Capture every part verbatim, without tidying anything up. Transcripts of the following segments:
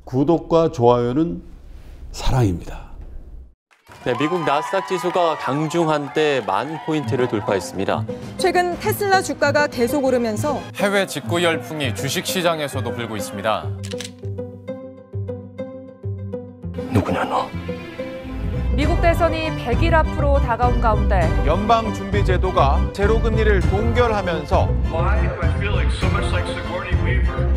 구독과 좋아요는 사랑입니다. 네, 미국 나스닥 지수가 강중한 때 만 포인트를 돌파했습니다. 최근 테슬라 주가가 계속 오르면서 해외 직구 열풍이 주식시장에서도 불고 있습니다. 누구냐 너? 미국 대선이 백 일 앞으로 다가온 가운데 연방준비제도가 제로금리를 동결하면서 Why do I feel like so much like Sigourney Weaver?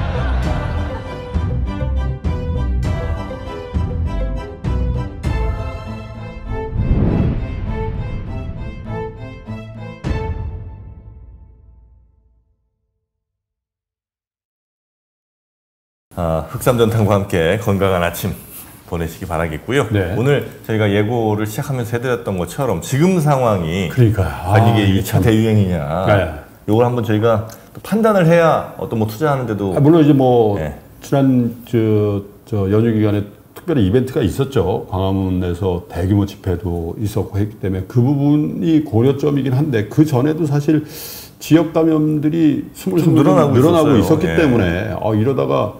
아, 흑삼전탕과 함께 건강한 아침 보내시기 바라겠고요. 네. 오늘 저희가 예고를 시작하면서 해드렸던 것처럼 지금 상황이 그러니까 과연 이게 아, 이 차 대유행이냐 네. 이걸 한번 저희가 또 판단을 해야 어떤 뭐 투자하는데도 아, 물론 이제 뭐 네. 지난 저, 저 연휴 기간에 특별히 이벤트가 있었죠. 광화문에서 대규모 집회도 있었고 했기 때문에 그 부분이 고려점이긴 한데 그 전에도 사실 지역 감염들이 스물스물 늘어나고, 늘어나고 있었기 예. 때문에 어, 이러다가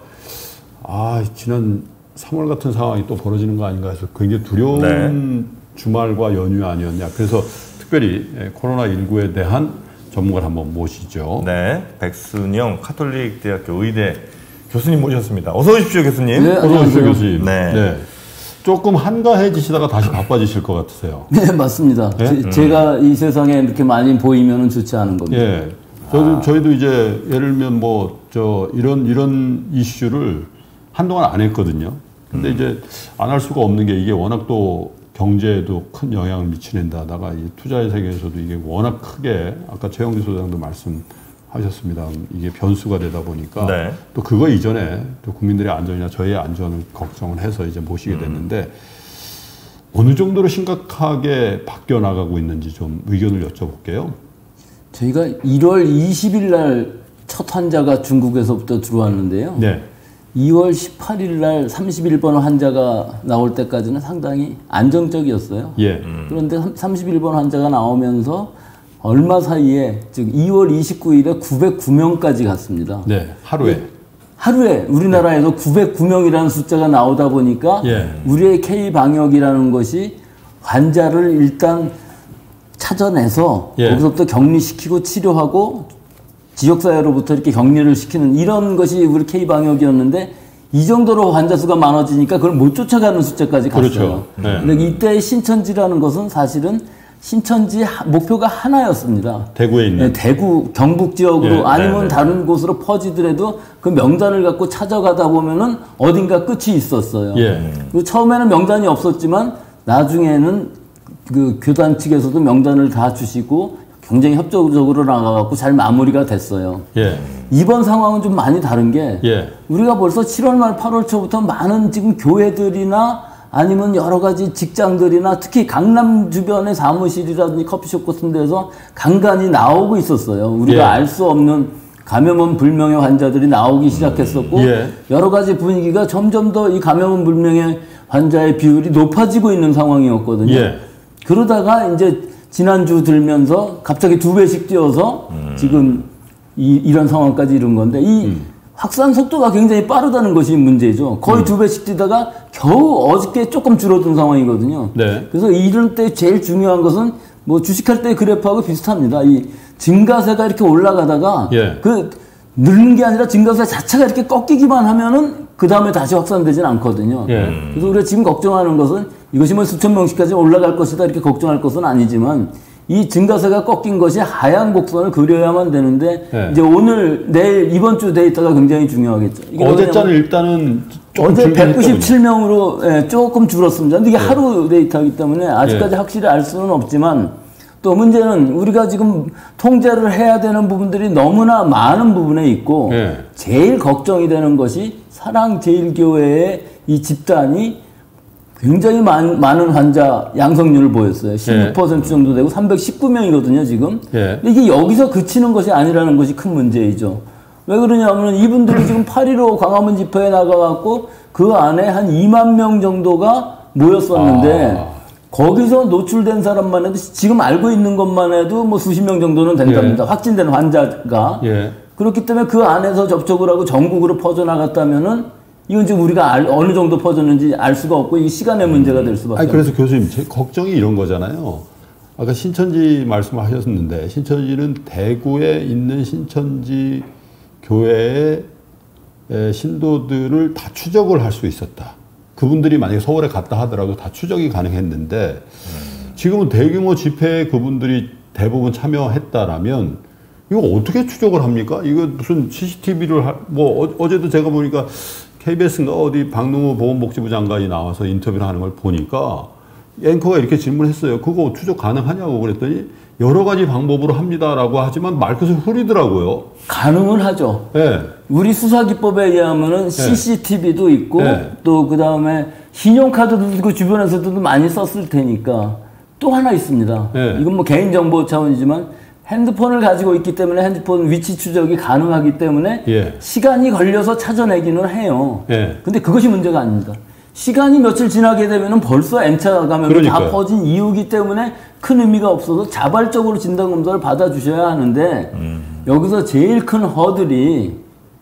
아 지난 삼월 같은 상황이 또 벌어지는 거 아닌가 해서 굉장히 두려운 네. 주말과 연휴 아니었냐. 그래서 특별히 코로나십구에 대한 전문가를 한번 모시죠. 네, 백순영 카톨릭대학교 의대 교수님 모셨습니다. 어서 오십시오, 교수님. 네, 어서 오십시오, 교수님. 네. 네. 조금 한가해지시다가 다시 바빠지실 것 같으세요. 네, 맞습니다. 네? 제, 음. 제가 이 세상에 이렇게 많이 보이면 좋지 않은 겁니다. 예. 저도, 아. 저희도 이제 예를 들면 뭐, 저, 이런, 이런 이슈를 한동안 안 했거든요. 근데 음. 이제 안 할 수가 없는 게 이게 워낙 또 경제에도 큰 영향을 미치는다다가 이 투자의 세계에서도 이게 워낙 크게 아까 최영주 소장도 말씀하셨습니다. 이게 변수가 되다 보니까 네. 또 그거 이전에 또 국민들의 안전이나 저희의 안전을 걱정을 해서 이제 모시게 됐는데 음. 어느 정도로 심각하게 바뀌어 나가고 있는지 좀 의견을 여쭤볼게요. 저희가 일월 이십일 날 첫 환자가 중국에서부터 들어왔는데요. 네. 이월 십팔일 날 삼십일 번 환자가 나올 때까지는 상당히 안정적이었어요. 예. 음. 그런데 삼십일 번 환자가 나오면서 얼마 사이에 즉 이월 이십구일에 구백구 명까지 갔습니다. 네, 하루에. 하루에 우리나라에서 네. 구백구 명이라는 숫자가 나오다 보니까 예. 우리의 K방역이라는 것이 환자를 일단 찾아내서 예. 거기서부터 격리시키고 치료하고 지역사회로부터 이렇게 격리를 시키는 이런 것이 우리 K방역이었는데 이 정도로 환자 수가 많아지니까 그걸 못 쫓아가는 숫자까지 갔어요. 그렇죠. 네. 근데 이때 신천지라는 것은 사실은 신천지 목표가 하나였습니다. 대구에 있는. 네, 대구, 경북 지역으로 예, 아니면 네, 네. 다른 곳으로 퍼지더라도 그 명단을 갖고 찾아가다 보면은 어딘가 끝이 있었어요. 예. 그리고 처음에는 명단이 없었지만 나중에는 그 교단 측에서도 명단을 다 주시고 굉장히 협조적으로 나가갖고 잘 마무리가 됐어요. 예. 이번 상황은 좀 많이 다른 게 예. 우리가 벌써 칠월 말 팔월 초부터 많은 지금 교회들이나 아니면 여러 가지 직장들이나 특히 강남 주변의 사무실이라든지 커피숍 같은 데서 간간히 나오고 있었어요. 우리가 예. 알 수 없는 감염원 불명의 환자들이 나오기 시작했었고 예. 여러 가지 분위기가 점점 더 이 감염원 불명의 환자의 비율이 높아지고 있는 상황이었거든요. 예. 그러다가 이제 지난주 들면서 갑자기 두 배씩 뛰어서 음. 지금 이, 이런 상황까지 이른 건데 이 음. 확산 속도가 굉장히 빠르다는 것이 문제죠. 거의 음. 두 배씩 뛰다가 겨우 어저께 조금 줄어든 상황이거든요. 네. 그래서 이런 때 제일 중요한 것은 뭐 주식할 때 그래프하고 비슷합니다. 이 증가세가 이렇게 올라가다가 예. 그 늘는 게 아니라 증가세 자체가 이렇게 꺾이기만 하면은 그 다음에 다시 확산되진 않거든요. 예. 그래서 우리가 지금 걱정하는 것은 이것이 뭐 수천 명씩까지 올라갈 것이다 이렇게 걱정할 것은 아니지만 이 증가세가 꺾인 것이 하향 곡선을 그려야만 되는데 예. 이제 오늘 내일 이번 주 데이터가 굉장히 중요하겠죠. 어제자는 일단은 어제 백구십칠 명으로 예, 조금 줄었습니다. 근데 이게 예. 하루 데이터이기 때문에 아직까지 예. 확실히 알 수는 없지만 또 문제는 우리가 지금 통제를 해야 되는 부분들이 너무나 많은 부분에 있고 예. 제일 걱정이 되는 것이 사랑제일교회의 이 집단이 굉장히 많, 많은 환자 양성률을 보였어요. 십육 퍼센트 예. 정도 되고 삼백십구 명이거든요, 지금. 예. 근데 이게 여기서 그치는 것이 아니라는 것이 큰 문제이죠. 왜 그러냐면 이분들이 지금 팔 일오 광화문 집회에 나가갖고 그 안에 한 이만 명 정도가 모였었는데 아. 거기서 노출된 사람만 해도 지금 알고 있는 것만 해도 뭐 수십 명 정도는 된답니다. 예. 확진된 환자가. 예. 그렇기 때문에 그 안에서 접촉을 하고 전국으로 퍼져나갔다면은 이건 지금 우리가 알, 어느 정도 퍼졌는지 알 수가 없고 이 시간의 문제가 될 수밖에 아니, 그래서 교수님, 제 걱정이 이런 거잖아요. 아까 신천지 말씀하셨는데 신천지는 대구에 있는 신천지 교회의 신도들을 다 추적을 할 수 있었다. 그분들이 만약에 서울에 갔다 하더라도 다 추적이 가능했는데 지금은 대규모 집회에 그분들이 대부분 참여했다라면 이거 어떻게 추적을 합니까? 이거 무슨 씨씨티비를 하, 뭐 어, 어제도 제가 보니까 케이비에스인가 어디 박능호 보건복지부 장관이 나와서 인터뷰를 하는 걸 보니까 앵커가 이렇게 질문했어요. 그거 추적 가능하냐고 그랬더니 여러 가지 방법으로 합니다라고 하지만 말끝을 흐리더라고요. 가능은 하죠. 네. 우리 수사기법에 의하면은 씨씨티비도 있고 네. 또 그 다음에 신용카드도 그 주변에서도 많이 썼을 테니까 또 하나 있습니다. 네. 이건 뭐 개인정보 차원이지만 핸드폰을 가지고 있기 때문에 핸드폰 위치 추적이 가능하기 때문에 예. 시간이 걸려서 찾아내기는 해요. 예. 근데 그것이 문제가 아닙니다. 시간이 며칠 지나게 되면은 벌써 M차 감염이 다 퍼진 이유기 때문에 큰 의미가 없어서 자발적으로 진단검사를 받아주셔야 하는데 음. 여기서 제일 큰 허들이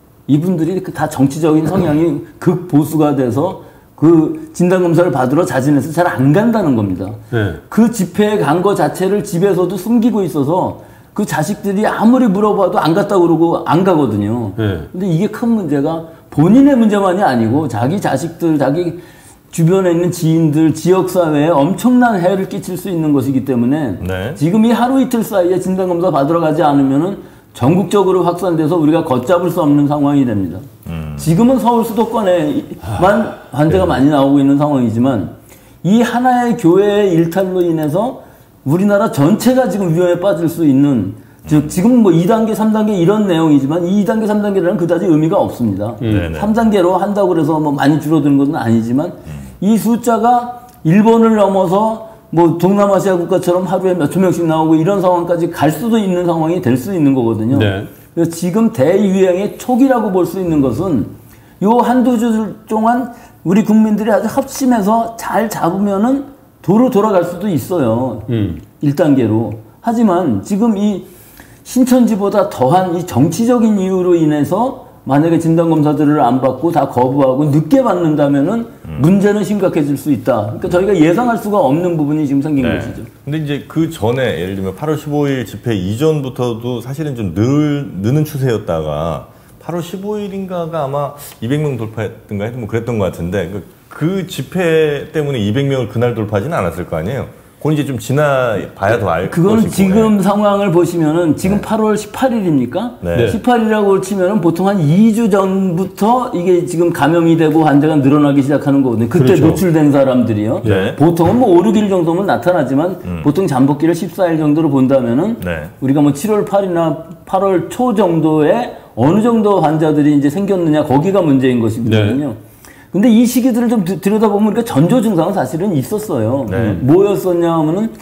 이분들이 다 정치적인 성향이 극보수가 돼서 그 진단검사를 받으러 자진해서 잘 안 간다는 겁니다. 네. 그 집회에 간 거 자체를 집에서도 숨기고 있어서 그 자식들이 아무리 물어봐도 안 갔다고 그러고 안 가거든요. 네. 근데 이게 큰 문제가 본인의 문제만이 아니고 자기 자식들, 자기 주변에 있는 지인들, 지역사회에 엄청난 해를 끼칠 수 있는 것이기 때문에 네. 지금 이 하루 이틀 사이에 진단검사 받으러 가지 않으면은 전국적으로 확산돼서 우리가 걷잡을 수 없는 상황이 됩니다. 음. 지금은 서울 수도권에만 아, 환자가 네. 많이 나오고 있는 상황이지만 이 하나의 교회의 일탈로 인해서 우리나라 전체가 지금 위험에 빠질 수 있는 즉 지금 뭐 이 단계, 삼 단계 이런 내용이지만 이 단계, 삼 단계라는 그다지 의미가 없습니다. 음. 삼 단계로 한다고 해서 뭐 많이 줄어드는 것은 아니지만 음. 이 숫자가 일본을 넘어서 뭐 동남아시아 국가처럼 하루에 몇천 명씩 나오고 이런 상황까지 갈 수도 있는 상황이 될 수 있는 거거든요. 네. 그래서 지금 대유행의 초기라고 볼 수 있는 것은 요 한두 주 동안 우리 국민들이 아주 합심해서 잘 잡으면은 도로 돌아갈 수도 있어요. 음. 일 단계로. 하지만 지금 이 신천지보다 더한 이 정치적인 이유로 인해서 만약에 진단검사들을 안 받고 다 거부하고 늦게 받는다면은 음. 문제는 심각해질 수 있다. 그러니까 저희가 예상할 수가 없는 부분이 지금 생긴 네. 것이죠. 근데 이제 그 전에 예를 들면 팔월 십오일 집회 이전부터도 사실은 좀 늘, 느는 추세였다가 팔월 십오일인가가 아마 이백 명 돌파했던가 해도 뭐 그랬던 것 같은데 그, 그 집회 때문에 이백 명을 그날 돌파하지는 않았을 거 아니에요? 그건 이제 좀 지나봐야 더 알 것이고. 그건 지금 네. 상황을 보시면은 지금 네. 팔월 십팔일입니까? 네. 십팔일이라고 치면은 보통 한 이 주 전부터 이게 지금 감염이 되고 환자가 늘어나기 시작하는 거거든요. 그때 그렇죠. 노출된 사람들이요. 네. 보통은 뭐 오, 육일 정도면 나타나지만 음. 보통 잠복기를 십사일 정도로 본다면은 네. 우리가 뭐 칠월 팔이나 팔월 초 정도에 어느 정도 환자들이 이제 생겼느냐 거기가 문제인 것이거든요. 네. 근데 이 시기들을 좀 들여다보면 우리가 전조 증상은 사실은 있었어요. 네. 뭐였었냐 하면은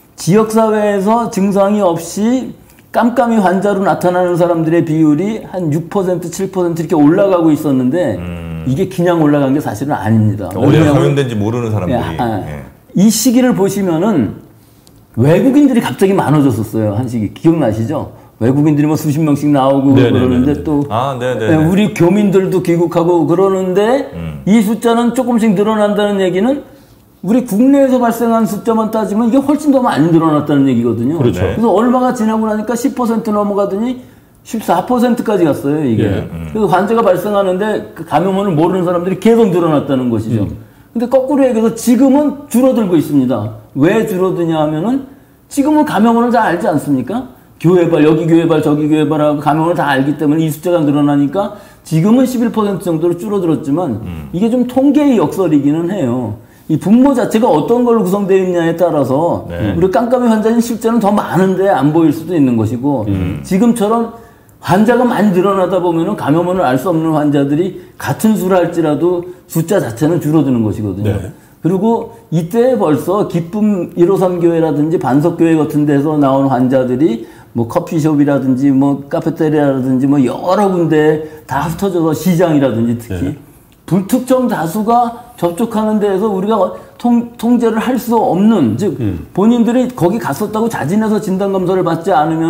지역사회에서 증상이 없이 깜깜이 환자로 나타나는 사람들의 비율이 한 육 퍼센트, 칠 퍼센트 이렇게 올라가고 있었는데 음. 이게 그냥 올라간 게 사실은 아닙니다. 어디에 감염된지 모르는 사람들이. 아, 네. 이 시기를 보시면은 외국인들이 갑자기 많아졌었어요. 한 시기. 기억나시죠? 외국인들이 뭐 수십 명씩 나오고 네네네네. 그러는데 또 아, 우리 교민들도 귀국하고 그러는데 음. 이 숫자는 조금씩 늘어난다는 얘기는 우리 국내에서 발생한 숫자만 따지면 이게 훨씬 더 많이 늘어났다는 얘기거든요. 그렇죠. 그래서 얼마가 지나고 나니까 십 퍼센트 넘어가더니 십사 퍼센트까지 갔어요, 이게. 예. 음. 그래서 환자가 발생하는데 그 감염원을 모르는 사람들이 계속 늘어났다는 것이죠. 음. 근데 거꾸로 얘기해서 지금은 줄어들고 있습니다. 왜 줄어드냐 하면은 지금은 감염원을 다 알지 않습니까? 교회발, 여기 교회발, 저기 교회발하고 감염을 다 알기 때문에 이 숫자가 늘어나니까 지금은 십일 퍼센트 정도로 줄어들었지만 음. 이게 좀 통계의 역설이기는 해요. 이 분모 자체가 어떤 걸로 구성되어 있냐에 따라서 네. 우리 깜깜이 환자는 실제는 더 많은데 안 보일 수도 있는 것이고 음. 지금처럼 환자가 많이 늘어나다 보면은 감염원을 알 수 없는 환자들이 같은 수를 할지라도 숫자 자체는 줄어드는 것이거든요. 네. 그리고 이때 벌써 기쁨 일오삼 교회라든지 반석교회 같은 데서 나온 환자들이 뭐 커피숍이라든지 뭐 카페테리아라든지 뭐 여러 군데 다 흩어져서 시장이라든지 특히 네. 불특정 다수가 접촉하는 데에서 우리가 통, 통제를 할 수 없는 즉 음. 본인들이 거기 갔었다고 자진해서 진단검사를 받지 않으면은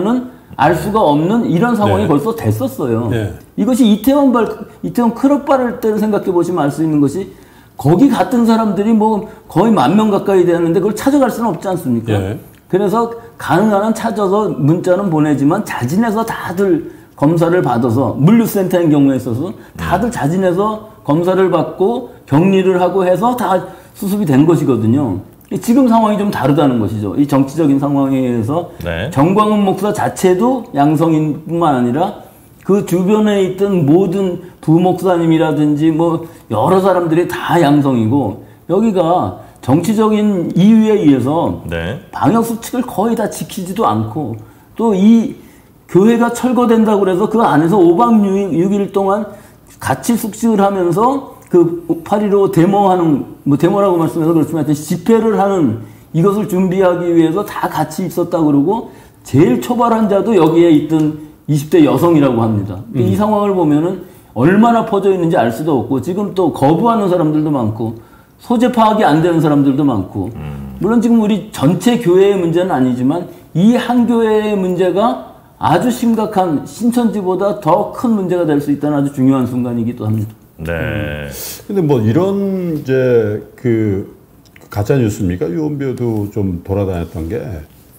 알 수가 없는 이런 상황이 네. 벌써 됐었어요. 네. 이것이 이태원 발, 이태원 클럽 발을 때를 생각해 보시면 알 수 있는 것이 거기 갔던 사람들이 뭐 거의 만 명 가까이 되는데 그걸 찾아갈 수는 없지 않습니까? 네. 그래서 가능한 한 찾아서 문자는 보내지만 자진해서 다들 검사를 받아서 물류센터인 경우에 있어서 다들 자진해서 검사를 받고 격리를 하고 해서 다 수습이 된 것이거든요. 지금 상황이 좀 다르다는 것이죠. 이 정치적인 상황에 의해서 네. 정광훈 목사 자체도 양성인 뿐만 아니라 그 주변에 있던 모든 부목사님이라든지 뭐 여러 사람들이 다 양성이고 여기가 정치적인 이유에 의해서 네. 방역수칙을 거의 다 지키지도 않고 또 이 교회가 철거된다고 그래서 그 안에서 오 박 육 일 동안 같이 숙식을 하면서 그 팔 일오 데모하는, 뭐 데모라고 말씀해서 그렇지만 하여튼 집회를 하는 이것을 준비하기 위해서 다 같이 있었다고 그러고 제일 초발한 자도 여기에 있던 이십 대 여성이라고 합니다. 음. 이 상황을 보면은 얼마나 퍼져 있는지 알 수도 없고 지금 또 거부하는 사람들도 많고 소재 파악이 안 되는 사람들도 많고 음. 물론 지금 우리 전체 교회의 문제는 아니지만 이 한 교회의 문제가 아주 심각한 신천지보다 더 큰 문제가 될 수 있다는 아주 중요한 순간이기도 합니다. 네. 음. 근데 뭐 이런 이제 그 가짜 뉴스입니까? 유언비어도 좀 돌아다녔던 게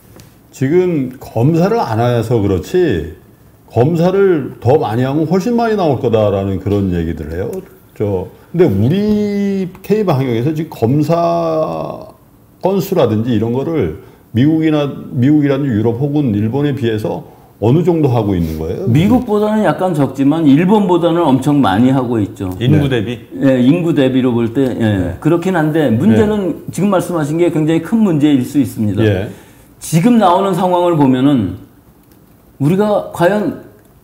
지금 검사를 안 해서 그렇지 검사를 더 많이 하면 훨씬 많이 나올 거다라는 그런 얘기들 해요. 저 근데 우리 K 방역에서 지금 검사 건수라든지 이런 거를 미국이나 미국이라든지 유럽 혹은 일본에 비해서 어느 정도 하고 있는 거예요? 미국보다는 약간 적지만 일본보다는 엄청 많이 하고 있죠. 인구 대비? 예, 인구 대비로 볼 때, 예. 네. 그렇긴 한데, 문제는 네. 지금 말씀하신 게 굉장히 큰 문제일 수 있습니다. 예. 지금 나오는 상황을 보면은, 우리가 과연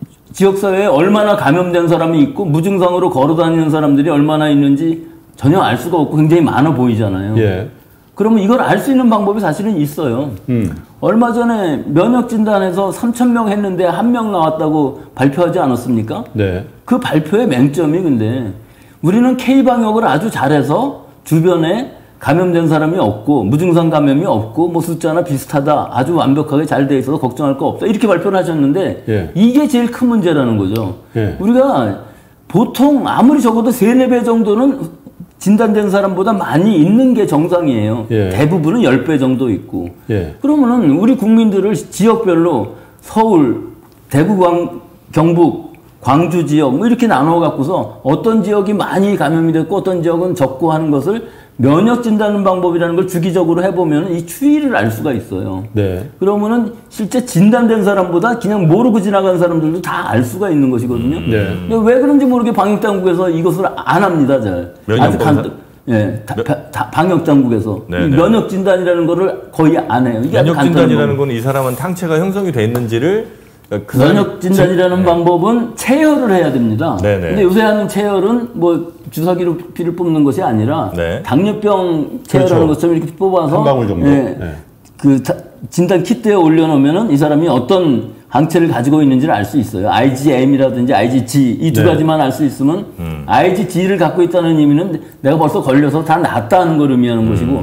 지역사회에 얼마나 감염된 사람이 있고, 무증상으로 걸어 다니는 사람들이 얼마나 있는지 전혀 알 수가 없고 굉장히 많아 보이잖아요. 예. 그러면 이걸 알 수 있는 방법이 사실은 있어요. 음. 얼마 전에 면역 진단에서 삼천 명 했는데 한 명 나왔다고 발표하지 않았습니까? 네. 그 발표의 맹점이 근데 우리는 K방역을 아주 잘해서 주변에 감염된 사람이 없고 무증상 감염이 없고 뭐 숫자나 비슷하다 아주 완벽하게 잘 돼 있어서 걱정할 거 없다 이렇게 발표를 하셨는데 예. 이게 제일 큰 문제라는 거죠. 예. 우리가 보통 아무리 적어도 세네 배 정도는 진단된 사람보다 많이 있는 게 정상이에요. 예. 대부분은 십 배 정도 있고. 예. 그러면은 우리 국민들을 지역별로 서울, 대구, 광, 경북, 광주 지역 뭐 이렇게 나눠 갖고서 어떤 지역이 많이 감염이 됐고 어떤 지역은 적고 하는 것을 면역 진단 방법이라는 걸 주기적으로 해보면 이 추이를 알 수가 있어요. 네. 그러면은 실제 진단된 사람보다 그냥 모르고 지나간 사람들도 다 알 수가 있는 것이거든요. 음. 네. 근데 왜 그런지 모르게 방역당국에서 이것을 안 합니다, 잘. 아주 간, 예, 다, 다, 방역당국에서 면역 진단이라는 거를 거의 안 해요. 이게 면역 진단이라는 건 이 사람은 항체가 형성이 돼 있는지를 그 면역 진단이라는 네. 방법은 체열을 해야 됩니다. 네네. 근데 요새 하는 체열은 뭐 주사기로 피를 뽑는 것이 아니라 네. 당뇨병 체열하는 그렇죠. 것처럼 이렇게 뽑아서 한 방울 정도. 네. 네. 그 진단 키트에 올려놓으면은 이 사람이 어떤 항체를 가지고 있는지를 알 수 있어요. 아이지엠이라든지 아이지지 이 두 네. 가지만 알 수 있으면 음. 아이지지를 갖고 있다는 의미는 내가 벌써 걸려서 다 낫다는 걸 의미하는 음. 것이고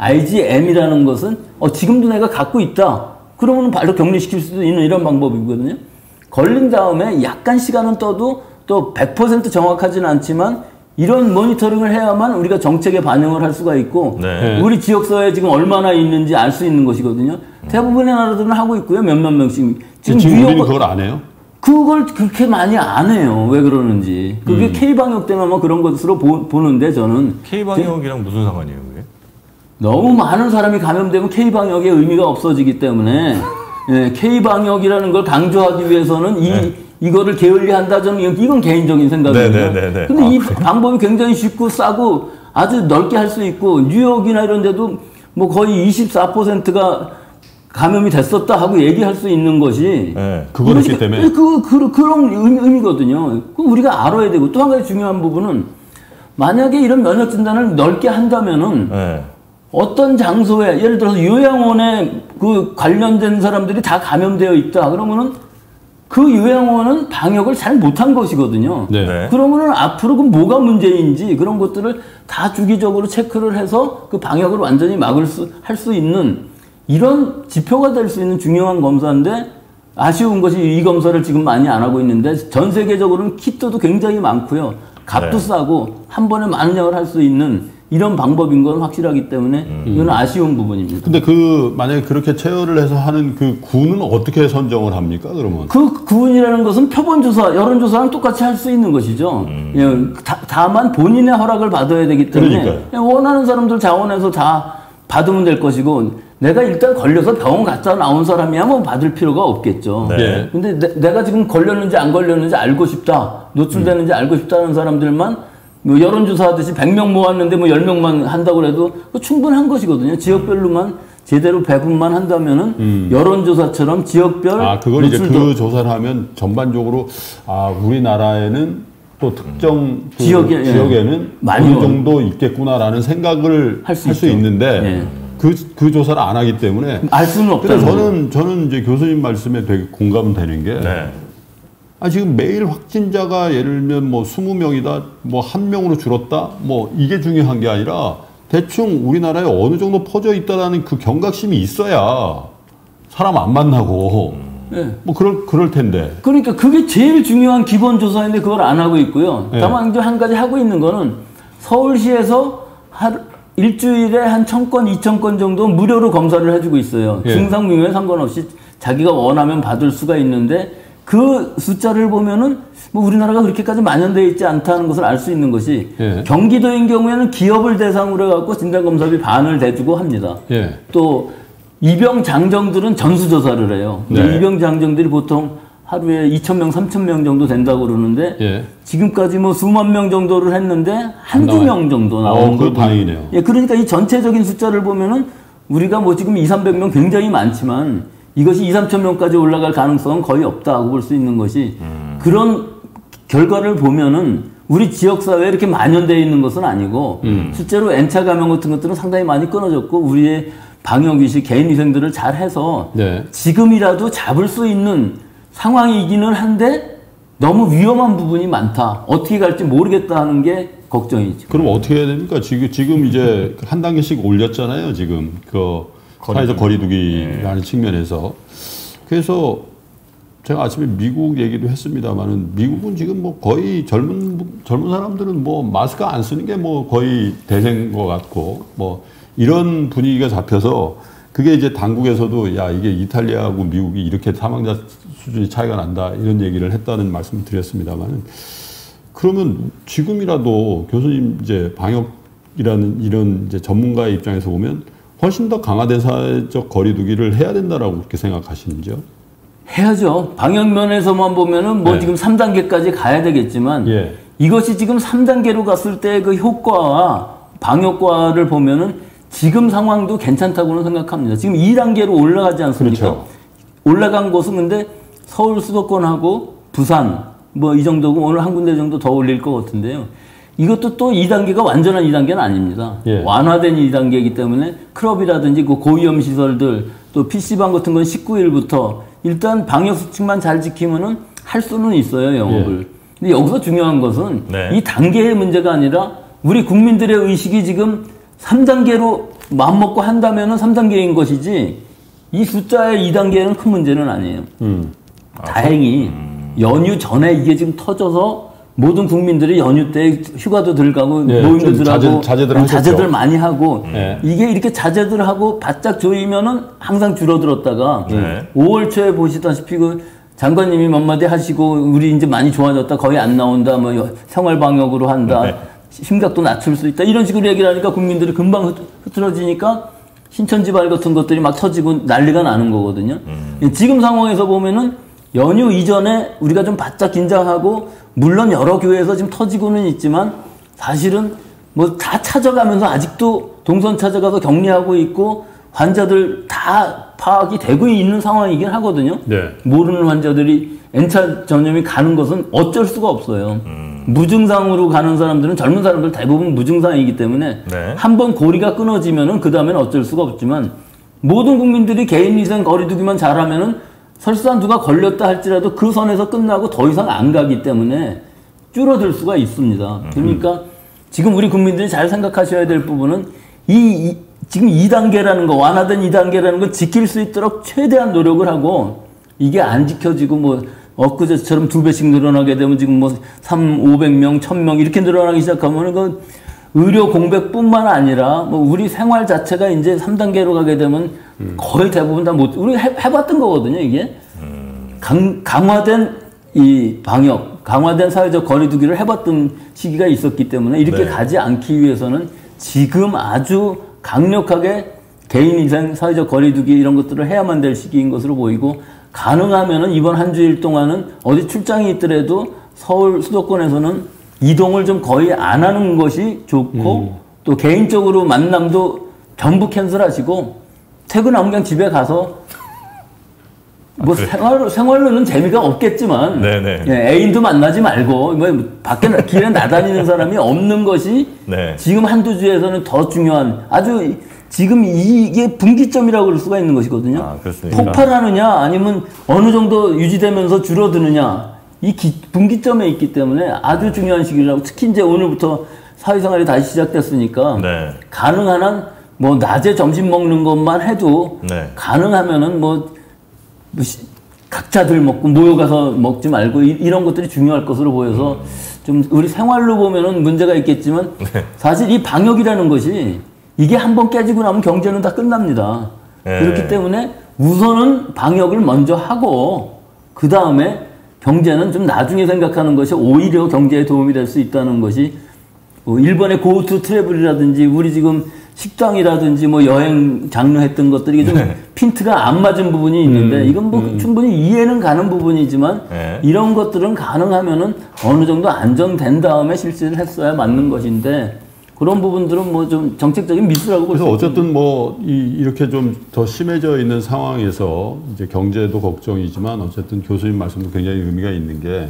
아이지엠이라는 것은 어, 지금도 내가 갖고 있다. 그러면 바로 격리시킬 수도 있는 이런 방법이거든요. 걸린 다음에 약간 시간은 떠도 또 백 퍼센트 정확하지는 않지만 이런 모니터링을 해야만 우리가 정책에 반영을 할 수가 있고 네. 우리 지역사회에 지금 얼마나 있는지 알 수 있는 것이거든요. 대부분의 나라들은 하고 있고요. 몇몇 명씩. 지금, 지금 우리는 그걸 안 해요? 그걸 그렇게 많이 안 해요. 왜 그러는지. 그게 음. K방역 때문에 아마 그런 것으로 보, 보는데 저는. K방역이랑 무슨 상관이에요, 그게? 너무 많은 사람이 감염되면 K방역의 의미가 없어지기 때문에 예, K방역이라는 걸 강조하기 위해서는 이, 네. 이거를 게을리한다 저는 이건 개인적인 생각입니다. 근데 아, 이 그래? 방법이 굉장히 쉽고 싸고 아주 넓게 할 수 있고 뉴욕이나 이런 데도 뭐 거의 이십사 퍼센트가 감염이 됐었다 하고 얘기할 수 있는 것이 네, 그거 있기 때문에 그, 그, 그런 의미, 의미거든요. 우리가 알아야 되고 또 한 가지 중요한 부분은 만약에 이런 면역 진단을 넓게 한다면은 네. 어떤 장소에 예를 들어서 요양원에 그 관련된 사람들이 다 감염되어 있다 그러면은 그 요양원은 방역을 잘 못한 것이거든요. 네. 그러면은 앞으로 그 뭐가 문제인지 그런 것들을 다 주기적으로 체크를 해서 그 방역을 완전히 막을 수, 할 수 있는 이런 지표가 될 수 있는 중요한 검사인데 아쉬운 것이 이 검사를 지금 많이 안 하고 있는데 전 세계적으로는 키트도 굉장히 많고요. 값도 네. 싸고 한 번에 많은 양을 할 수 있는 이런 방법인 건 확실하기 때문에 음. 이건 아쉬운 부분입니다. 근데 그 만약에 그렇게 체열을 해서 하는 그 군은 어떻게 선정을 합니까? 그러면 그 군이라는 것은 표본조사, 여론조사랑 똑같이 할 수 있는 것이죠. 음. 예, 다, 다만 본인의 허락을 받아야 되기 때문에 예, 원하는 사람들 자원해서 다 받으면 될 것이고 내가 일단 걸려서 병원 갔다 나온 사람이야 뭐 받을 필요가 없겠죠. 네. 근데 내, 내가 지금 걸렸는지 안 걸렸는지 알고 싶다, 노출되는지 음. 알고 싶다는 사람들만 뭐 여론조사 하듯이 백 명 모았는데 뭐 열 명만 한다고 해도 충분한 것이거든요. 지역별로만 제대로 배분만 한다면은 음. 여론조사처럼 지역별 아 그걸 이제 그 조사를 하면 전반적으로 아 우리나라에는 또 특정 그 지역에, 지역에는 예. 어느 정도 있겠구나라는 생각을 할 수 할 수 있는데 예. 그, 그 조사를 안 하기 때문에 알 수는 없다. 그래서 저는 저는 이제 교수님 말씀에 되게 공감되는 게. 네. 아, 지금 매일 확진자가 예를 들면 뭐 이십 명이다, 뭐 한 명으로 줄었다, 뭐 이게 중요한 게 아니라 대충 우리나라에 어느 정도 퍼져 있다라는 그 경각심이 있어야 사람 안 만나고 네. 뭐 그럴, 그럴 텐데. 그러니까 그게 제일 중요한 기본 조사인데 그걸 안 하고 있고요. 네. 다만 이제 한 가지 하고 있는 거는 서울시에서 하루, 일주일에 한 천 건, 이천 건 정도 무료로 검사를 해주고 있어요. 네. 증상 미묘에 상관없이 자기가 원하면 받을 수가 있는데 그 숫자를 보면은 뭐 우리나라가 그렇게까지 만연되어 있지 않다는 것을 알 수 있는 것이 예. 경기도인 경우에는 기업을 대상으로 해갖고 진단검사비 반을 대주고 합니다. 예. 또 입영 장정들은 전수조사를 해요. 네. 입영 장정들이 보통 하루에 이천 명, 삼천 명 정도 된다고 그러는데 예. 지금까지 뭐 수만 명 정도를 했는데 한두 명 정도 나온 거. 어, 다행이네요. 예, 그러니까 이 전체적인 숫자를 보면은 우리가 뭐 지금 이삼백 명 굉장히 많지만 이것이 이삼천 명까지 올라갈 가능성은 거의 없다고 볼 수 있는 것이 음. 그런 결과를 보면은 우리 지역사회에 이렇게 만연되어 있는 것은 아니고 음. 실제로 N차 감염 같은 것들은 상당히 많이 끊어졌고 우리의 방역의식, 개인위생들을 잘 해서 네. 지금이라도 잡을 수 있는 상황이기는 한데 너무 위험한 부분이 많다. 어떻게 갈지 모르겠다 하는 게 걱정이죠. 그럼 어떻게 해야 됩니까? 지금, 지금 이제 한 단계씩 올렸잖아요. 지금 그 사회적 거리두기라는 네. 측면에서. 그래서 제가 아침에 미국 얘기도 했습니다만은 미국은 지금 뭐 거의 젊은 젊은 사람들은 뭐 마스크 안 쓰는 게 뭐 거의 대세인 것 같고 뭐 이런 분위기가 잡혀서 그게 이제 당국에서도 야 이게 이탈리아하고 미국이 이렇게 사망자 수준이 차이가 난다 이런 얘기를 했다는 말씀을 드렸습니다만은 그러면 지금이라도 교수님 이제 방역이라는 이런 이제 전문가의 입장에서 보면 훨씬 더 강화된 사회적 거리두기를 해야 된다라고 그렇게 생각하시는지요? 해야죠. 방역 면에서만 보면은 뭐 네. 지금 삼 단계까지 가야 되겠지만 예. 이것이 지금 삼 단계로 갔을 때 그 효과와 방역과를 보면은 지금 상황도 괜찮다고는 생각합니다. 지금 이 단계로 올라가지 않습니까? 그렇죠. 올라간 곳은 근데 서울 수도권하고 부산 뭐 이 정도고 오늘 한 군데 정도 더 올릴 것 같은데요. 이것도 또 이 단계가 완전한 이 단계는 아닙니다. 예. 완화된 이 단계이기 때문에 클럽이라든지 그 고위험 시설들 또 피시방 같은 건 십구 일부터 일단 방역 수칙만 잘 지키면은 할 수는 있어요, 영업을. 예. 근데 여기서 중요한 것은 네. 이 단계의 문제가 아니라 우리 국민들의 의식이 지금 삼 단계로 마음먹고 한다면은 삼 단계인 것이지 이 숫자의 이 단계는 큰 문제는 아니에요. 음. 다행히 음. 연휴 전에 이게 지금 터져서 모든 국민들이 연휴 때 휴가도 들어가고 네, 모임도 들어가고 자제, 자제들, 자제들 많이 하고 네. 이게 이렇게 자제들 하고 바짝 조이면은 항상 줄어들었다가 네. 오월 초에 보시다시피 그 장관님이 몇 마디 하시고 우리 이제 많이 좋아졌다 거의 안 나온다 뭐 생활 방역으로 한다 네. 심각도 낮출 수 있다 이런 식으로 얘기를 하니까 국민들이 금방 흐트러지니까 신천지발 같은 것들이 막 터지고 난리가 나는 거거든요. 음. 지금 상황에서 보면은 연휴 이전에 우리가 좀 바짝 긴장하고 물론 여러 교회에서 지금 터지고는 있지만 사실은 뭐 다 찾아가면서 아직도 동선 찾아가서 격리하고 있고 환자들 다 파악이 되고 있는 상황이긴 하거든요. 네. 모르는 환자들이 N차 전염이 가는 것은 어쩔 수가 없어요. 음. 무증상으로 가는 사람들은 젊은 사람들 대부분 무증상이기 때문에 네. 한번 고리가 끊어지면은 그 다음에는 어쩔 수가 없지만 모든 국민들이 개인위생 거리두기만 잘하면은 설사 누가 걸렸다 할지라도 그 선에서 끝나고 더 이상 안 가기 때문에 줄어들 수가 있습니다. 그러니까 지금 우리 국민들이 잘 생각하셔야 될 부분은 이, 이 지금 이 단계라는 거 완화된 이 단계라는 걸 지킬 수 있도록 최대한 노력을 하고 이게 안 지켜지고 뭐 엊그제처럼 두 배씩 늘어나게 되면 지금 뭐 삼, 오백 명, 천 명 이렇게 늘어나기 시작하면 그 의료 공백뿐만 아니라 뭐 우리 생활 자체가 이제 삼 단계로 가게 되면 음. 거의 대부분 다 못, 우리 해, 해봤던 거거든요, 이게. 음. 강, 강화된 이 방역, 강화된 사회적 거리두기를 해봤던 시기가 있었기 때문에 이렇게 네. 가지 않기 위해서는 지금 아주 강력하게 개인위생, 사회적 거리두기 이런 것들을 해야만 될 시기인 것으로 보이고 가능하면은 이번 한 주일 동안은 어디 출장이 있더라도 서울 수도권에서는 이동을 좀 거의 안 하는 것이 좋고 음. 또 개인적으로 만남도 전부 캔슬하시고 퇴근하면 그냥 집에 가서 뭐 아, 그래. 생활, 생활로는 재미가 없겠지만 예, 애인도 만나지 말고 뭐 밖에 길에 나다니는 사람이 없는 것이 네. 지금 한두 주에서는 더 중요한 아주 지금 이게 분기점이라고 할 수가 있는 것이거든요. 아, 폭발하느냐 아니면 어느 정도 유지되면서 줄어드느냐 이 기, 분기점에 있기 때문에 아주 중요한 시기라고 특히 이제 오늘부터 사회생활이 다시 시작됐으니까 네. 가능한 한 뭐 낮에 점심 먹는 것만 해도 네. 가능하면은 뭐, 뭐 시, 각자들 먹고 모여가서 먹지 말고 이, 이런 것들이 중요할 것으로 보여서 음. 좀 우리 생활로 보면은 문제가 있겠지만 네. 사실 이 방역이라는 것이 이게 한번 깨지고 나면 경제는 다 끝납니다. 네. 그렇기 때문에 우선은 방역을 먼저 하고 그 다음에 경제는 좀 나중에 생각하는 것이 오히려 경제에 도움이 될 수 있다는 것이 뭐 일본의 고투 트래블이라든지 우리 지금 식당이라든지 뭐 여행 장려 했던 것들이 좀 네. 핀트가 안 맞은 부분이 있는데 음, 이건 뭐 음. 충분히 이해는 가는 부분이지만 네. 이런 것들은 가능하면은 어느 정도 안정된 다음에 실시를 했어야 맞는 것인데 그런 부분들은 뭐 좀 정책적인 미스라고 볼 수 있습니다. 그래서 어쨌든 뭐 이, 이렇게 좀 더 심해져 있는 상황에서 이제 경제도 걱정이지만 어쨌든 교수님 말씀도 굉장히 의미가 있는 게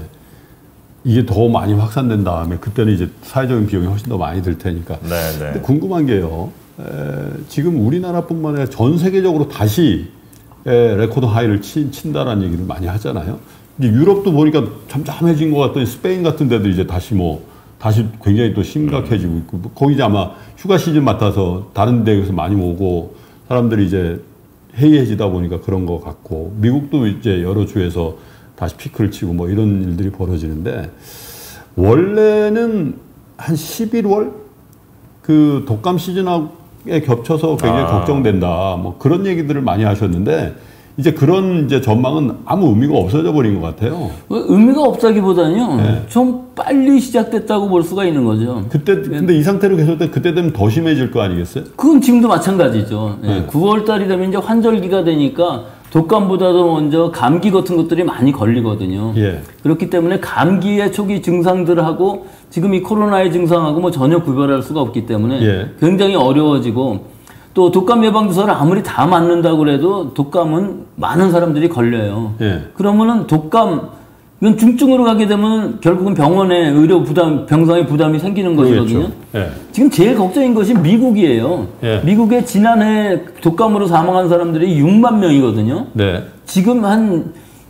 이게 더 많이 확산된 다음에 그때는 이제 사회적인 비용이 훨씬 더 많이 들 테니까. 네, 네. 근데 궁금한 게요. 에, 지금 우리나라뿐만 아니라 전 세계적으로 다시 에, 레코드 하이를 친, 친다라는 얘기를 많이 하잖아요. 이제 유럽도 보니까 잠잠해진 것 같더니 스페인 같은 데도 이제 다시 뭐 다시 굉장히 또 심각해지고 있고 거기 이제 아마 휴가 시즌 맡아서 다른 데에서 많이 오고 사람들이 이제 해이해지다 보니까 그런 것 같고 미국도 이제 여러 주에서 다시 피크를 치고 뭐 이런 일들이 벌어지는데 원래는 한 십일월 그 독감 시즌하고에 겹쳐서 굉장히 아. 걱정된다 뭐 그런 얘기들을 많이 하셨는데 이제 그런 이제 전망은 아무 의미가 없어져 버린 것 같아요. 의미가 없다기보다는요. 네. 좀 빨리 시작됐다고 볼 수가 있는 거죠. 그때 근데 이 상태로 계속돼 그때 되면 더 심해질 거 아니겠어요? 그건 지금도 마찬가지죠. 네. 네. 구월 달이 되면 이제 환절기가 되니까 독감보다도 먼저 감기 같은 것들이 많이 걸리거든요. 예. 그렇기 때문에 감기의 초기 증상들하고 지금 이 코로나의 증상하고 뭐 전혀 구별할 수가 없기 때문에 예. 굉장히 어려워지고 또 독감 예방 주사를 아무리 다 맞는다고 해도 독감은 많은 사람들이 걸려요. 예. 그러면은 독감 이건 중증으로 가게 되면 결국은 병원에 의료 부담, 병상의 부담이 생기는 것이거든요. 예. 지금 제일 걱정인 것이 미국이에요. 예. 미국에 지난해 독감으로 사망한 사람들이 육만 명이거든요. 네. 지금 한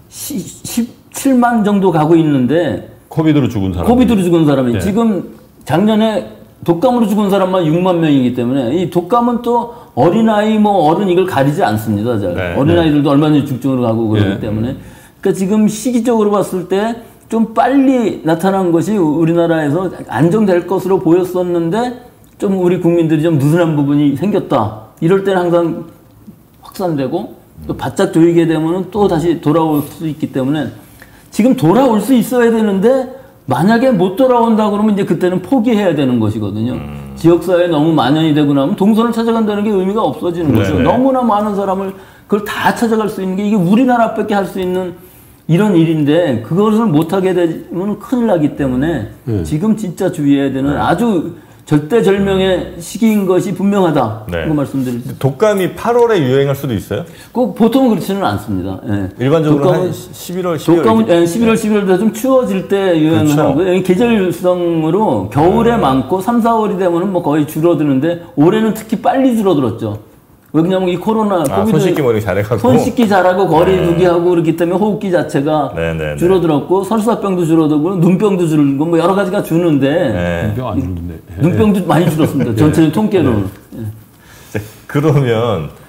십칠만 정도 가고 있는데 코비드로 죽은 사람. 코비드로 죽은 사람이 예. 지금 작년에 독감으로 죽은 사람만 육만 명이기 때문에 이 독감은 또 어린아이 뭐 어른 이걸 가리지 않습니다. 네. 어린아이들도 네. 얼마든지 중증으로 가고 그러기 네. 때문에 그러니까 지금 시기적으로 봤을 때 좀 빨리 나타난 것이 우리나라에서 안정될 것으로 보였었는데 좀 우리 국민들이 좀 느슨한 부분이 생겼다. 이럴 때는 항상 확산되고 또 바짝 조이게 되면 또 다시 돌아올 수 있기 때문에 지금 돌아올 수 있어야 되는데 만약에 못 돌아온다 그러면 이제 그때는 포기해야 되는 것이거든요. 음. 지역사회에 너무 만연이 되고 나면 동선을 찾아간다는 게 의미가 없어지는 네네. 거죠. 너무나 많은 사람을 그걸 다 찾아갈 수 있는 게 이게 우리나라밖에 할 수 있는 이런 일인데 그것을 못하게 되면 큰일 나기 때문에 네. 지금 진짜 주의해야 되는 네. 아주 절대절명의 시기인 것이 분명하다. 네. 이거 말씀드립니다. 독감이 팔월에 유행할 수도 있어요? 꼭 보통은 그렇지는 않습니다. 예. 일반적으로 독감은, 한 십일월, 십이월. 독감은 예, 십일월, 십이월보다 좀 추워질 때 유행을 그렇죠. 하고 계절성으로 겨울에 네. 많고 삼, 사월이 되면은 뭐 거의 줄어드는데 올해는 특히 빨리 줄어들었죠. 왜냐면 이 코로나 아, 코비드 손 씻기 머리 잘해가지고 손 씻기 잘하고 거리두기 하고 그렇기 때문에 호흡기 자체가 네, 네, 줄어들었고 설사병도 줄어들고 눈병도 줄고 뭐 여러 가지가 주는데 네. 눈병 안 주는데 눈병도 많이 줄었습니다. 전체 통계로는. 네. 네. 그러면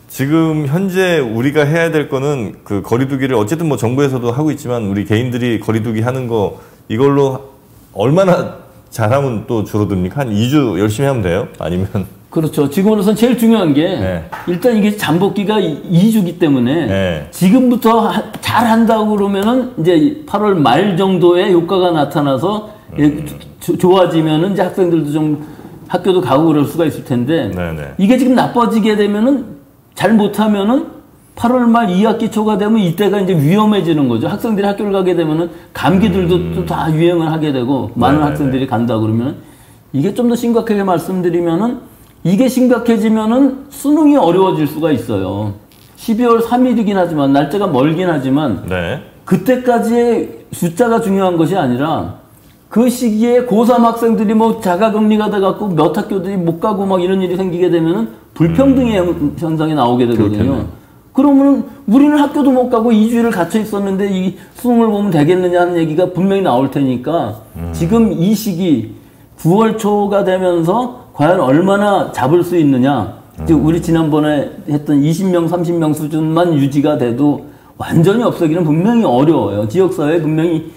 지금 현재 우리가 해야 될 거는 그 거리두기를 어쨌든 뭐 정부에서도 하고 있지만 우리 개인들이 거리두기 하는 거 이걸로 얼마나 잘하면 또 줄어듭니까? 한 이 주 열심히 하면 돼요? 아니면? 그렇죠. 지금으로선 제일 중요한 게 네. 일단 이게 잠복기가 이 주기 때문에 네. 지금부터 잘 한다고 그러면은 이제 팔월 말 정도에 효과가 나타나서 음. 좋아지면은 이제 학생들도 좀 학교도 가고 그럴 수가 있을 텐데 네네. 이게 지금 나빠지게 되면은 잘 못하면은 팔월 말 이 학기 초가 되면 이때가 이제 위험해지는 거죠. 학생들이 학교를 가게 되면은 감기들도 음. 또 다 유행을 하게 되고 많은 네네네. 학생들이 간다 그러면 이게 좀 더 심각하게 말씀드리면은 이게 심각해지면은 수능이 어려워질 수가 있어요. 십이월 삼일이긴 하지만 날짜가 멀긴 하지만 네. 그때까지의 숫자가 중요한 것이 아니라 그 시기에 고삼 학생들이 뭐 자가격리가 돼갖고 몇 학교들이 못 가고 막 이런 일이 생기게 되면은 불평등의 음. 현상이 나오게 되거든요. 그렇겠네. 그러면은 우리는 학교도 못 가고 이 주일을 갇혀 있었는데 이 수능을 보면 되겠느냐 하는 얘기가 분명히 나올 테니까 음. 지금 이 시기 구월 초가 되면서 과연 얼마나 잡을 수 있느냐. 음. 우리 지난번에 했던 이십 명, 삼십 명 수준만 유지가 돼도 완전히 없애기는 분명히 어려워요. 지역사회에 분명히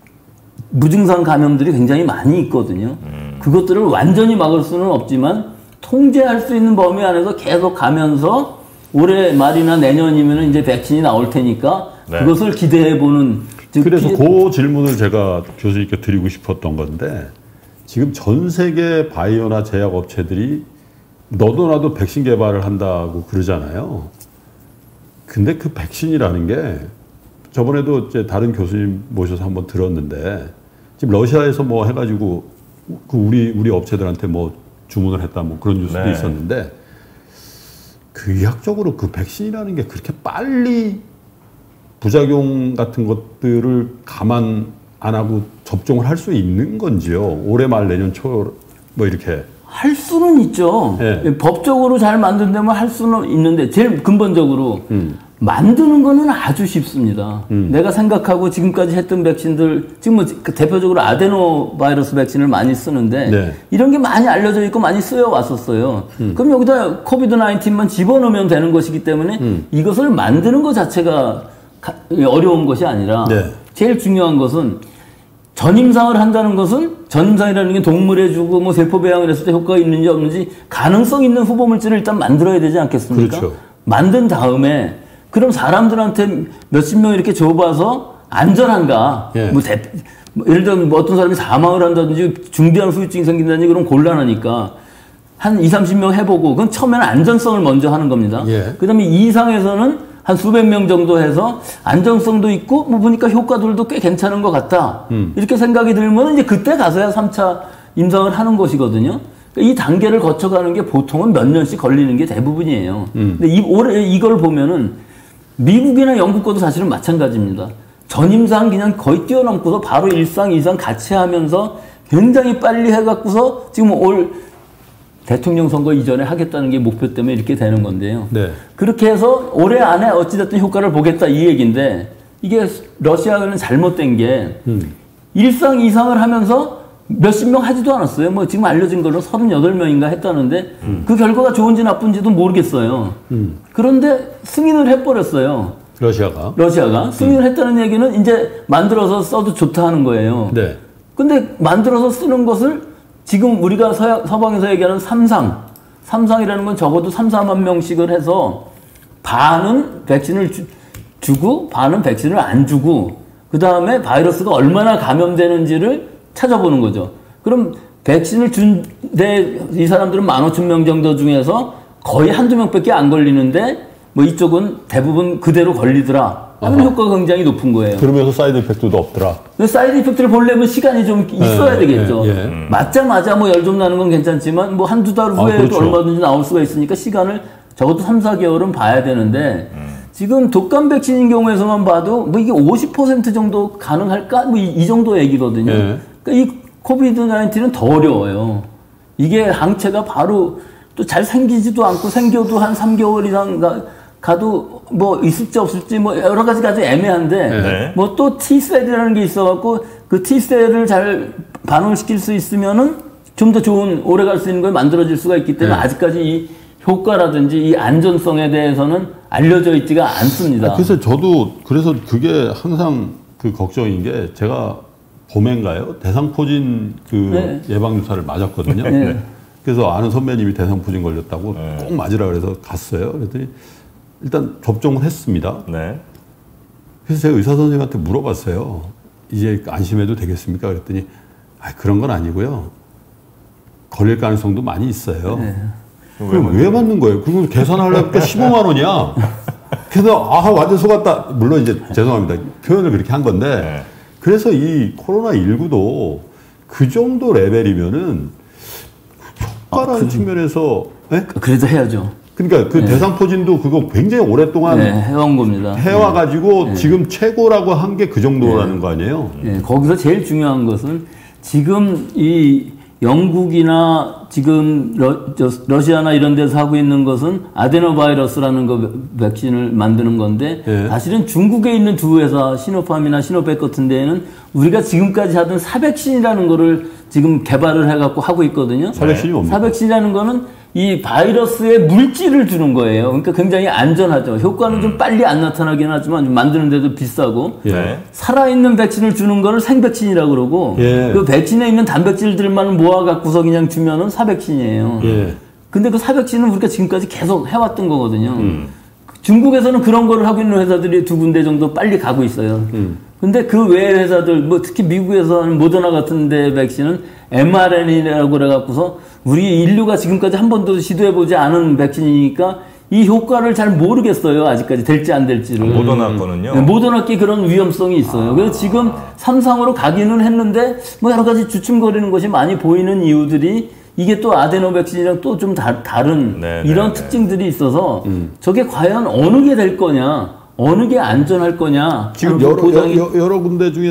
무증상 감염들이 굉장히 많이 있거든요. 음. 그것들을 완전히 막을 수는 없지만 통제할 수 있는 범위 안에서 계속 가면서 올해 말이나 내년이면 이제 백신이 나올 테니까 네. 그것을 기대해보는. 그래서 그 질문을 제가 교수님께 드리고 싶었던 건데 지금 전 세계 바이오나 제약 업체들이 너도 나도 백신 개발을 한다고 그러잖아요. 근데 그 백신이라는 게 저번에도 이제 다른 교수님 모셔서 한번 들었는데 지금 러시아에서 뭐 해가지고 그 우리 우리 업체들한테 뭐 주문을 했다 뭐 그런 뉴스도 네. 있었는데 그 의학적으로 그 백신이라는 게 그렇게 빨리 부작용 같은 것들을 감안 안 하고 접종을 할 수 있는 건지요? 올해 말 내년 초 뭐 이렇게 할 수는 있죠. 네. 법적으로 잘 만든다면 할 수는 있는데 제일 근본적으로 음. 만드는 거는 아주 쉽습니다. 음. 내가 생각하고 지금까지 했던 백신들 지금 뭐 대표적으로 아데노 바이러스 백신을 많이 쓰는데 네. 이런 게 많이 알려져 있고 많이 쓰여 왔었어요. 음. 그럼 여기다 코비드 나인틴만 집어넣으면 되는 것이기 때문에 음. 이것을 만드는 것 자체가 어려운 것이 아니라 네. 제일 중요한 것은 전임상을 한다는 것은 전임상이라는 게 동물에 주고 뭐 세포 배양을 했을 때 효과가 있는지 없는지 가능성 있는 후보물질을 일단 만들어야 되지 않겠습니까? 그렇죠. 만든 다음에 그럼 사람들한테 몇십 명 이렇게 줘봐서 안전한가? 예. 뭐 대, 뭐 예를 들면 뭐 어떤 사람이 사망을 한다든지 중대한 후유증이 생긴다든지 그럼 곤란하니까 한 이삼십 명 해보고 그건 처음에는 안전성을 먼저 하는 겁니다. 예. 그 다음에 이 이상에서는 한 수백 명 정도 해서 안정성도 있고 뭐 보니까 효과들도 꽤 괜찮은 것 같다. 음. 이렇게 생각이 들면 이제 그때 가서야 삼 차 임상을 하는 것이거든요. 그러니까 이 단계를 거쳐가는 게 보통은 몇 년씩 걸리는 게 대부분이에요. 음. 근데 이, 올해 이걸 보면은 미국이나 영국 것도 사실은 마찬가지입니다. 전임상 그냥 거의 뛰어넘고서 바로 일상, 이상 같이 하면서 굉장히 빨리 해갖고서 지금 올 대통령 선거 이전에 하겠다는 게 목표 때문에 이렇게 되는 건데요. 네. 그렇게 해서 올해 안에 어찌됐든 효과를 보겠다 이 얘기인데 이게 러시아는 잘못된 게 음. 일상 이상을 하면서 몇십 명 하지도 않았어요. 뭐 지금 알려진 걸로 서른여덟 명인가 했다는데 음. 그 결과가 좋은지 나쁜지도 모르겠어요. 음. 그런데 승인을 해버렸어요. 러시아가? 러시아가. 승인을 음. 했다는 얘기는 이제 만들어서 써도 좋다 하는 거예요. 네. 근데 만들어서 쓰는 것을 지금 우리가 서양, 서방에서 얘기하는 삼상, 삼상이라는 건 적어도 삼, 사만 명씩을 해서 반은 백신을 주, 주고 반은 백신을 안 주고 그 다음에 바이러스가 얼마나 감염되는지를 찾아보는 거죠. 그럼 백신을 준 이 사람들은 만 오천 명 정도 중에서 거의 한두 명밖에 안 걸리는데 뭐 이쪽은 대부분 그대로 걸리더라. 하는 효과가 굉장히 높은 거예요. 그러면서 사이드 이펙트도 없더라. 근데 사이드 이펙트를 보려면 시간이 좀 있어야 네, 되겠죠. 예, 예. 맞자마자 뭐 열 좀 나는 건 괜찮지만 뭐 한두 달 후에도 아, 그렇죠. 얼마든지 나올 수가 있으니까 시간을 적어도 삼, 사 개월은 봐야 되는데 음. 지금 독감 백신인 경우에서만 봐도 뭐 이게 오십 퍼센트 정도 가능할까? 뭐 이 정도 얘기거든요. 예. 그러니까 이 코비드 나인틴은 더 어려워요. 이게 항체가 바로 또 잘 생기지도 않고 생겨도 한 삼 개월 이상 가, 가도 뭐 있을지 없을지 뭐 여러 가지가 아주 애매한데 네. 뭐 또 T셀이라는 게 있어갖고 그 T셀을 잘 반응시킬 수 있으면은 좀 더 좋은 오래 갈 수 있는 걸 만들어질 수가 있기 때문에 네. 아직까지 이 효과라든지 이 안전성에 대해서는 알려져 있지가 않습니다. 아, 그래서 저도 그래서 그게 항상 그 걱정인 게 제가 봄엔가요? 대상포진 그 네. 예방주사를 맞았거든요. 네. 그래서 아는 선배님이 대상포진 걸렸다고 네. 꼭 맞으라 그래서 갔어요. 그랬더니 일단 접종을 했습니다. 네. 그래서 제가 의사 선생님한테 물어봤어요. 이제 안심해도 되겠습니까? 그랬더니 아, 그런 건 아니고요. 걸릴 가능성도 많이 있어요. 네. 그럼 왜 맞는 거예요? 그거 계산하려면 또 십오만 원이야. 그래서 아 완전 속았다. 물론 이제 죄송합니다. 표현을 그렇게 한 건데 네. 그래서 이 코로나십구도 그 정도 레벨이면은 효과라는 아, 그, 측면에서 네? 그래도 해야죠. 그러니까 그 네. 대상포진도 그거 굉장히 오랫동안 네, 해온 겁니다. 해와가지고 네. 지금 최고라고 한 게 그 정도라는 네. 거 아니에요? 네. 거기서 제일 중요한 것은 지금 이 영국이나 지금 러, 저, 러시아나 이런 데서 하고 있는 것은 아데노바이러스라는 거 백신을 만드는 건데 네. 사실은 중국에 있는 두 회사 시노팜이나 시노백 같은 데에는 우리가 지금까지 하던 사백신이라는 거를 지금 개발을 해갖고 하고 있거든요. 사백신이 뭡니까? 사백신이라는 거는 이 바이러스에 물질을 주는 거예요. 그러니까 굉장히 안전하죠. 효과는 좀 빨리 안 나타나긴 하지만 좀 만드는데도 비싸고 예. 살아있는 백신을 주는 거를 생백신이라고 그러고 예. 그 백신에 있는 단백질들만 모아갖고서 그냥 주면은 사백신이에요. 예. 근데 그 사백신은 우리가 지금까지 계속 해왔던 거거든요. 음. 중국에서는 그런 거를 하고 있는 회사들이 두 군데 정도 빨리 가고 있어요. 음. 근데 그 외의 회사들, 뭐 특히 미국에서는 모더나 같은 데 백신은 엠알엔에이라고 그래갖고서 우리 인류가 지금까지 한 번도 시도해보지 않은 백신이니까 이 효과를 잘 모르겠어요. 아직까지 될지 안 될지를. 아, 모더나 거는요? 네, 모더나 게 그런 위험성이 있어요. 아. 그래서 지금 삼상으로 가기는 했는데 뭐 여러 가지 주춤거리는 것이 많이 보이는 이유들이 이게 또 아데노 백신이랑 또 좀 다른 네, 이런 네, 특징들이 있어서 음. 저게 과연 어느 게 될 거냐, 어느 게 안전할 거냐. 지금 여러, 보장이... 여러, 여러 군데 중에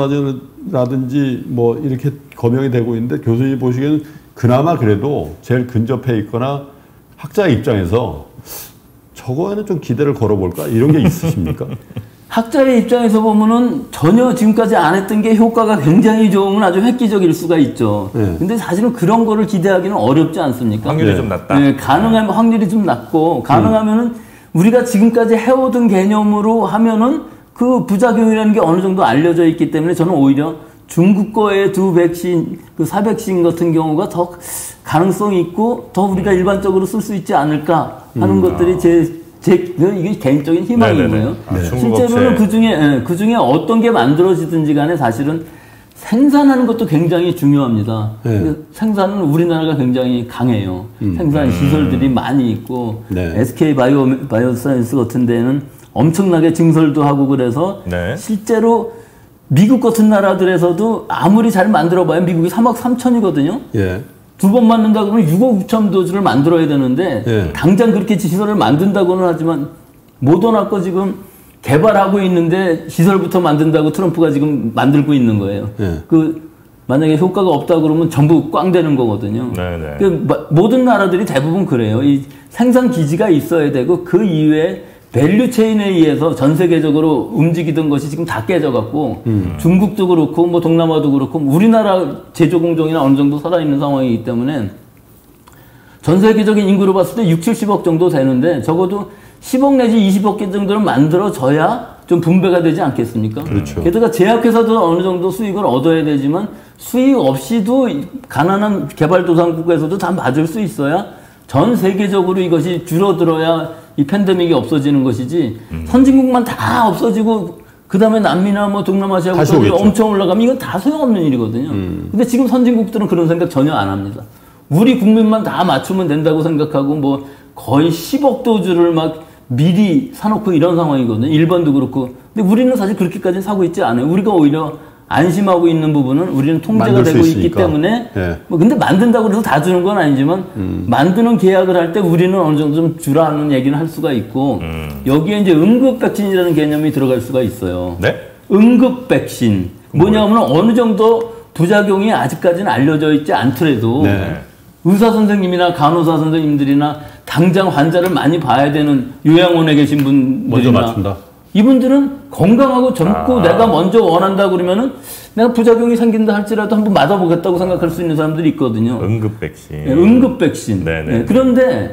모더나라든지 뭐 이렇게 거명이 되고 있는데 교수님 보시기에는 그나마 그래도 제일 근접해 있거나 학자의 입장에서 저거에는 좀 기대를 걸어볼까? 이런 게 있으십니까? 학자의 입장에서 보면은 전혀 지금까지 안 했던 게 효과가 굉장히 좋으면 아주 획기적일 수가 있죠. 네. 근데 사실은 그런 거를 기대하기는 어렵지 않습니까? 확률이 네. 좀 낮다. 네, 가능하면 네. 확률이 좀 낮고, 가능하면은 음. 우리가 지금까지 해오던 개념으로 하면은 그 부작용이라는 게 어느 정도 알려져 있기 때문에 저는 오히려 중국 거의 두 백신, 그 사백신 같은 경우가 더 가능성이 있고 더 우리가 일반적으로 쓸 수 있지 않을까 하는 음. 것들이 제 제, 이게 개인적인 희망이고요. 네. 실제로는 그 중에, 그 중에 어떤 게 만들어지든지 간에 사실은 생산하는 것도 굉장히 중요합니다. 네. 생산은 우리나라가 굉장히 강해요. 음. 생산 시설들이 음. 많이 있고, 네. 에스케이 바이오, 바이오사이언스 같은 데는 엄청나게 증설도 하고 그래서 네. 실제로 미국 같은 나라들에서도 아무리 잘 만들어봐야 미국이 삼억 삼천이거든요. 예. 두 번 맞는다 그러면 육억 육천 도즈를 만들어야 되는데 예. 당장 그렇게 시설을 만든다고는 하지만 모더나 거 지금 개발하고 있는데 시설부터 만든다고 트럼프가 지금 만들고 있는 거예요. 예. 그 만약에 효과가 없다 그러면 전부 꽝 되는 거거든요. 네네. 그 모든 나라들이 대부분 그래요. 이 생산 기지가 있어야 되고 그 이외에 밸류 체인에 의해서 전 세계적으로 움직이던 것이 지금 다 깨져갖고 음. 중국도 그렇고 뭐 동남아도 그렇고 우리나라 제조 공정이나 어느 정도 살아있는 상황이기 때문에 전 세계적인 인구로 봤을 때 육십, 칠십억 정도 되는데 적어도 십억 내지 이십억 개 정도는 만들어져야 좀 분배가 되지 않겠습니까? 그렇죠. 게다가 제약회사도 어느 정도 수익을 얻어야 되지만 수익 없이도 가난한 개발도상국에서도 다 맞을 수 있어야 전 세계적으로 이것이 줄어들어야 이 팬데믹이 없어지는 것이지 음. 선진국만 다 없어지고 그 다음에 남미나 뭐 동남아시아국도 엄청 올라가면 이건 다 소용없는 일이거든요. 음. 근데 지금 선진국들은 그런 생각 전혀 안 합니다. 우리 국민만 다 맞추면 된다고 생각하고 뭐 거의 십억 도주를 막 미리 사놓고 이런 상황이거든요. 일본도 그렇고. 근데 우리는 사실 그렇게까지는 사고 있지 않아요. 우리가 오히려 안심하고 있는 부분은 우리는 통제가 되고 있기 때문에 예. 뭐 근데 만든다고 해서 다 주는 건 아니지만 음. 만드는 계약을 할 때 우리는 어느 정도 좀 주라는 얘기는 할 수가 있고 음. 여기에 이제 응급 백신이라는 개념이 들어갈 수가 있어요. 네? 응급 백신 뭐냐면 어느 정도 부작용이 아직까지는 알려져 있지 않더라도 네. 의사 선생님이나 간호사 선생님들이나 당장 환자를 많이 봐야 되는 요양원에 계신 분들이나 먼저 맞춘다. 이분들은 건강하고 젊고 아. 내가 먼저 원한다 그러면은 내가 부작용이 생긴다 할지라도 한번 맞아보겠다고 생각할 수 있는 사람들이 있거든요. 응급 백신. 네, 응급 백신. 네, 그런데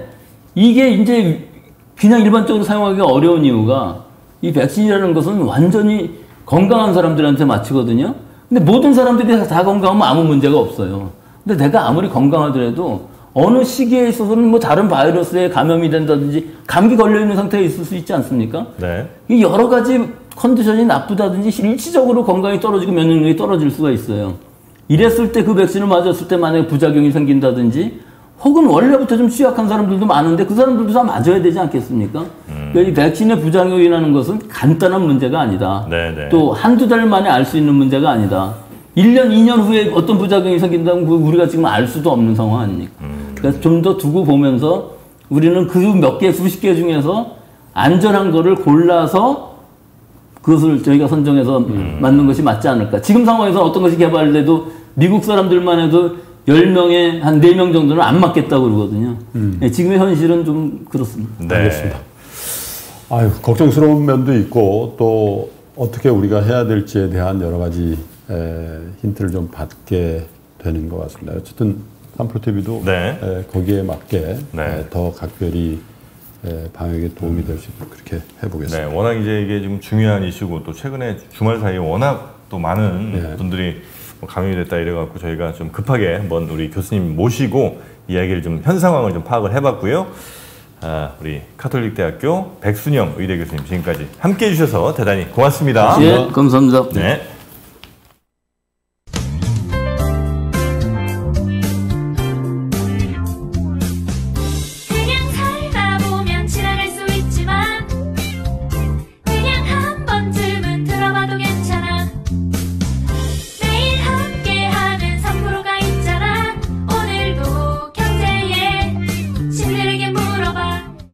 이게 이제 그냥 일반적으로 사용하기가 어려운 이유가 이 백신이라는 것은 완전히 건강한 사람들한테 맞히거든요. 근데 모든 사람들이 다 건강하면 아무 문제가 없어요. 근데 내가 아무리 건강하더라도 어느 시기에 있어서는 뭐 다른 바이러스에 감염이 된다든지 감기 걸려있는 상태에 있을 수 있지 않습니까? 네. 이 여러 가지 컨디션이 나쁘다든지 일시적으로 건강이 떨어지고 면역력이 떨어질 수가 있어요. 이랬을 때 그 백신을 맞았을 때 만약에 부작용이 생긴다든지 혹은 원래부터 좀 취약한 사람들도 많은데 그 사람들도 다 맞아야 되지 않겠습니까? 음. 그러니까 이 백신의 부작용이라는 것은 간단한 문제가 아니다. 네네. 또 한두 달 만에 알 수 있는 문제가 아니다. 일 년, 이 년 후에 어떤 부작용이 생긴다면 우리가 지금 알 수도 없는 상황 아닙니까? 음. 그래서 좀 더 두고 보면서 우리는 그 몇 개, 수십 개 중에서 안전한 거를 골라서 그것을 저희가 선정해서 음. 맞는 것이 맞지 않을까. 지금 상황에서 어떤 것이 개발돼도 미국 사람들만 해도 열 명에 한 네 명 정도는 안 맞겠다고 그러거든요. 음. 네, 지금의 현실은 좀 그렇습니다. 네. 알겠습니다. 아유, 걱정스러운 면도 있고 또 어떻게 우리가 해야 될지에 대한 여러 가지 에, 힌트를 좀 받게 되는 것 같습니다. 어쨌든 삼프로티비도 네. 에, 거기에 맞게 네. 에, 더 각별히 에, 방역에 도움이 될 수 있도록 그렇게 해보겠습니다. 네, 워낙 이제 이게 좀 중요한 이슈고 또 최근에 주말 사이에 워낙 또 많은 네. 분들이 감염이 됐다 이래갖고 저희가 좀 급하게 한번 우리 교수님 모시고 이야기를 좀 현 상황을 좀 파악을 해봤고요. 아, 우리 카톨릭대학교 백순영 의대 교수님 지금까지 함께해 주셔서 대단히 고맙습니다. 예, 감사합니다. 네.